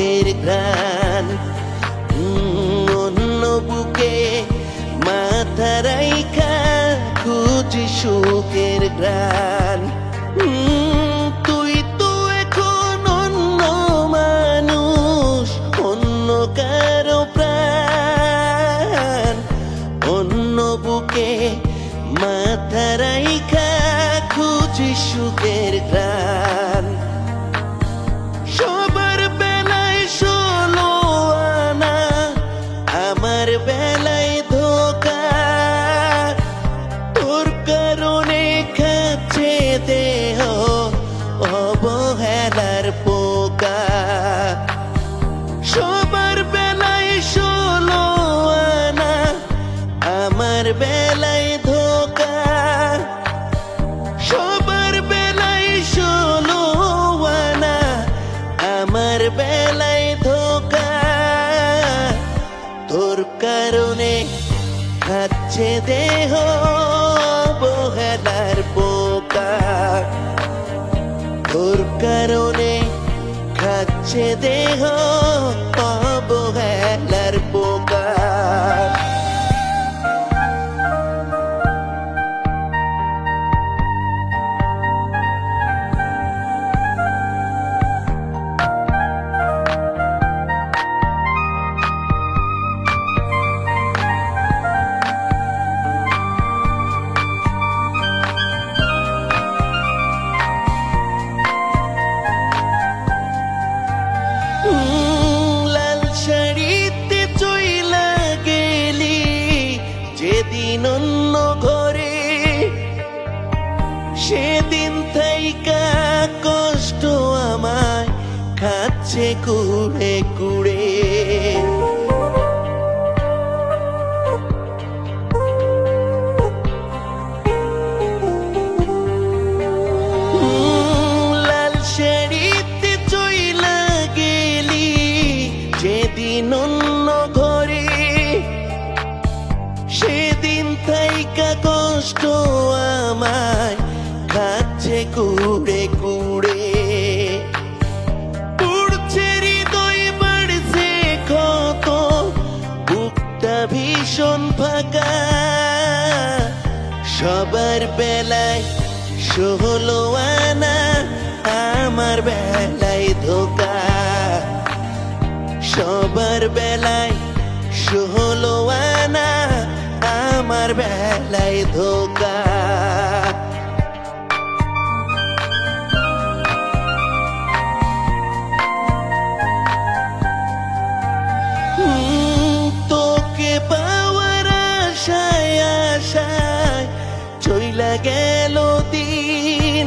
সুখের ঘ্রাণ অন্য বুকে মাথা রাইখা খুঁজি সুখের ঘ্রাণ তুই তো এখন অন্য মানুষ অন্য কারো প্রাণ অন্য বুকে মাথা রাইখা খুঁজি সুখের ঘ্রাণ সবার বেলায় ষোলো আনা আমার বেলায় ধোকা তোর কারণে খাচ্ছে দেহ অবহেলার পোকা সবার বেলায় ষোলো আনা আমার বেলায় ধোকা সবার বেলায় ষোলো আনা আমার বেলায় ধোকা তোর কারণে খাচ্ছে দেহ অবহেলার পোকা তোর কারণে খাচ্ছে দেহ অবহেলার পোকা লাল শাড়িতে চইলা গেলি যেদিন অন্য ঘরে সেদিন থাইকা কষ্ট আমায় খাচ্ছে কুড়ে কুড়ে লাল শাড়িতে চইলা গেলি যেদিন অন্য ঘরে সেদিন থাইকা কষ্ট আমায় খাচ্ছে কুড়ে কুড়ে পুড়ছে হৃদয় বাড়ছে ক্ষত বুকটা ভীষণ ফাঁকা সবার বেলায় ষোলো আনা আমার বেলায় ধোকা সবার বেলায় ষোলো আনা আমার বেলায় ধোকা তোকে পাওয়ার আশায় আশায় চইলা গেল দিন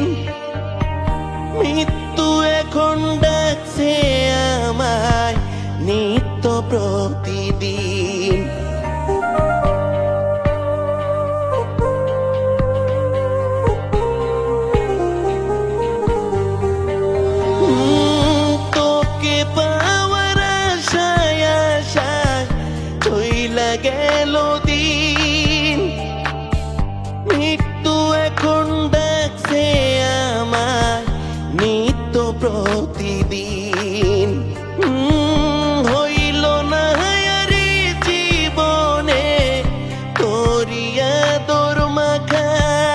মৃত্যু এখন ডাকছে আমায় নিত্য প্রতিদিন তোকে পাওয়ার আশায় আশায় চইলা গেল দিন মৃত্যু এখন ডাকছে আমায় নিত্য প্রতিদিন হইল না আরে জীবনে তোরিয়া দোর মাখা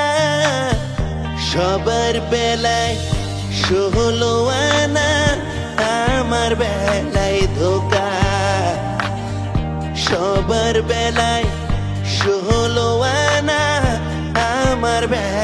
সবার বেলায় ষোলো আনা আমার বেলায় ধোকা সবার বেলায় ষোলো আনা আমার বেলায়